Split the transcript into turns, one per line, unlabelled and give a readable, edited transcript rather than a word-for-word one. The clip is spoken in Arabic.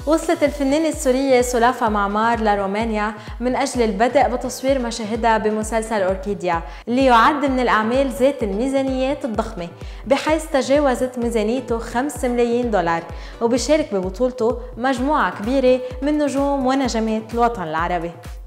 وصلت الفنانة السورية سلافة معمار لرومانيا من أجل البدء بتصوير مشاهدها بمسلسل أوركيديا اللي يعد من الأعمال ذات الميزانيات الضخمة، بحيث تجاوزت ميزانيته 5 ملايين دولار، وبيشارك ببطولته مجموعة كبيرة من نجوم ونجمات الوطن العربي.